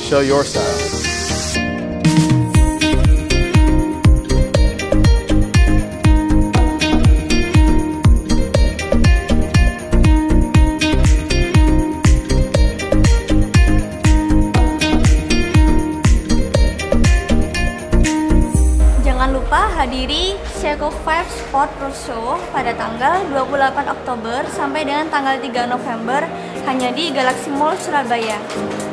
Show your style. Jangan lupa hadiri Seiko 5 Sport Roadshow pada tanggal 28 Oktober sampai dengan tanggal 3 November hanya di Galaxy Mall Surabaya.